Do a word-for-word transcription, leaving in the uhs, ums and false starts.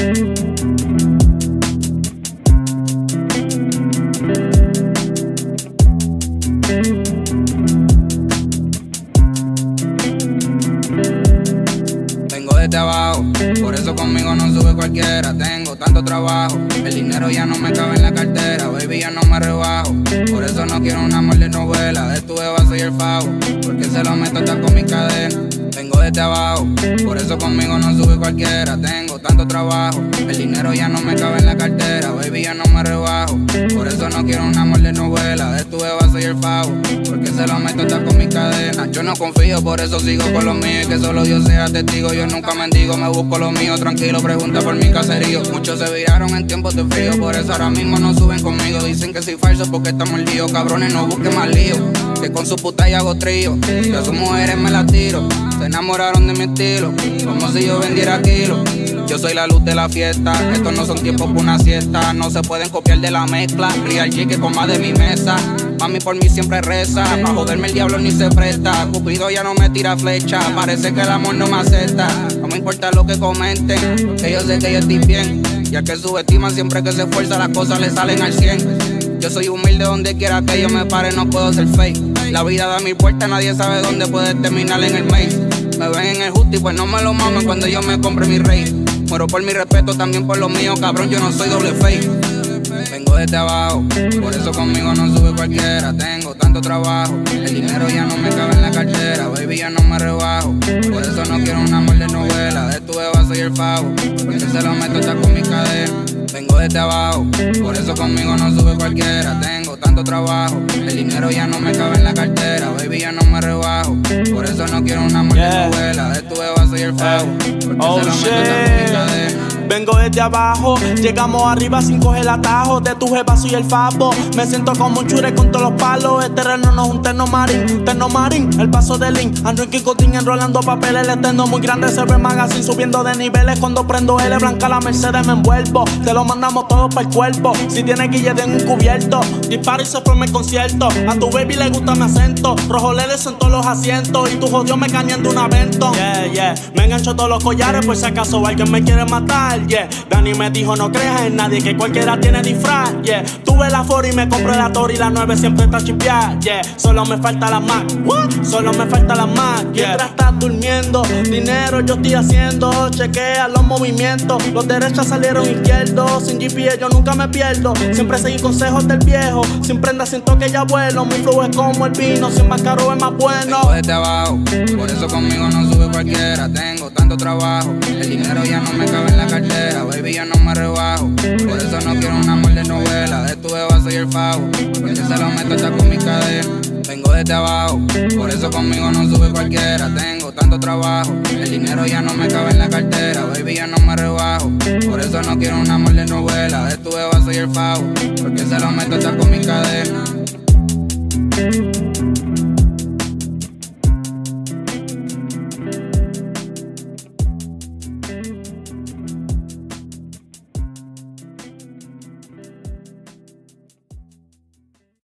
Vengo desde abajo, por eso conmigo no sube cualquiera. Tengo tanto trabajo, el dinero ya no me cabe en la cartera. Baby, ya no me rebajo, por eso no quiero un amor de novela. De tu beba soy el favo, porque se lo meto hasta con mi cadena. Vengo desde abajo, por eso conmigo no sube cualquiera. Tengo tanto trabajo, el dinero ya no me cabe en la cartera. Baby, ya no me rebajo, por eso no quiero un amor de novela. De tu beba soy el favo, porque se lo meto hasta con mi cadena. Yo no confío, por eso sigo con lo mío, y que solo Dios sea testigo. Yo nunca mendigo, me busco lo mío, tranquilo, pregunta por mi caserío. Muchos se viraron en tiempos de frío, por eso ahora mismo no suben conmigo. Dicen que soy falso porque estamos el lío. Cabrones, no busquen más lío, que con su puta y hago trío. Yo a sus mujeres me las tiro, se enamoraron de mi estilo, como si yo vendiera kilos. Yo soy la luz de la fiesta, estos no son tiempos para una siesta. No se pueden copiar de la mezcla, Real G que coma de mi mesa. Mami por mí siempre reza, pa' joderme el diablo ni se presta. Cupido ya no me tira flecha, parece que el amor no me acepta. No me importa lo que comenten, que yo sé que yo estoy bien. Y al que subestima siempre que se esfuerza las cosas le salen al cien. Yo soy humilde donde quiera que yo me pare, no puedo ser fake. La vida da mil vueltas, nadie sabe dónde puede terminar en el maze. Me ven en el justi, pues no me lo mamen cuando yo me compre mi rey. Muero por mi respeto, también por lo mío, cabrón, yo no soy doble fake. Vengo desde abajo, por eso conmigo no sube cualquiera. Tengo tanto trabajo, el dinero ya no me cabe en la cartera. Baby, ya no me rebajo, por eso no quiero un amor de novela. De tu beba soy el favo, porque se lo meto hasta con mi cadena. Vengo desde abajo, por eso conmigo no sube cualquiera. Tengo tanto trabajo, el dinero ya no me cabe en la cartera. Baby, ya no me rebajo, por eso no quiero un amor yeah. de novela. De tu beba soy el favo, porque oh, se lo meto hasta con mi cadena. Vengo desde abajo, llegamos arriba sin coger atajo. De tu jefa soy el favo, me siento como un chure con todos los palos. El terreno no es un terno marín, terno marín, el paso de Link. Ando en Kikotín enrolando papeles, el eterno muy grande se ve magazine subiendo de niveles. Cuando prendo L blanca la Mercedes me envuelvo, te lo mandamos todo para el cuerpo. Si tiene guille den un cubierto, disparo y se forma el concierto. A tu baby le gusta mi acento, rojo leles en todos los asientos. Y tu jodió me cañan de un avento. Yeah, yeah, me engancho todos los collares por si acaso alguien me quiere matar. Yeah, Dani me dijo no creas en nadie, que cualquiera tiene disfraz. Yeah, tuve la Ford y me compré la Tori y la nueve siempre está chipeada. Yeah, solo me falta la Mac. What? Solo me falta la Mac. Yeah. Mientras estás durmiendo, dinero yo estoy haciendo. Chequea los movimientos, los derechos salieron izquierdos. Sin G P S yo nunca me pierdo, siempre seguí consejos del viejo. Sin prenda siento que ya vuelo, mi flow es como el vino, sin más caro es más bueno. Vengo desde abajo, por eso conmigo no sube cualquiera. Tengo tanto trabajo, el dinero ya no me cabe en la cartera. Baby, ya no me rebajo, por eso no quiero un amor de novela. De tu beba soy el favo, porque se lo meto hasta con mi cadena. Vengo desde abajo, por eso conmigo no sube cualquiera. Tengo tanto trabajo, el dinero ya no me cabe en la cartera. Baby, ya no me rebajo, por eso no quiero un amor de novela. De tu beba soy el favo, porque se lo meto hasta con mi cadena.